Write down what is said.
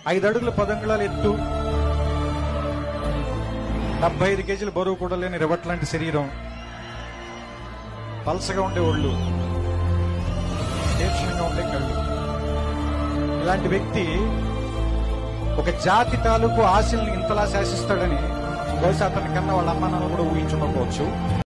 5 అడుగుల 10 అంగుళాల ఎత్తు, 75 కేజీల బరువు కూడా లేని రివట్ లాంటి శరీరం, పల్సగా ఉండే ఒళ్ళు, తీక్షణంగా ఉండే కళ్ళు. ఇలాంటి వ్యక్తి ఒక జాతి తాలూకు ఆశల్ని ఇంతలా శాసిస్తాడని బహుశా అతని కన్నా వాళ్ళ అమ్మ నాన్న కూడా ఊహించుకోవచ్చు.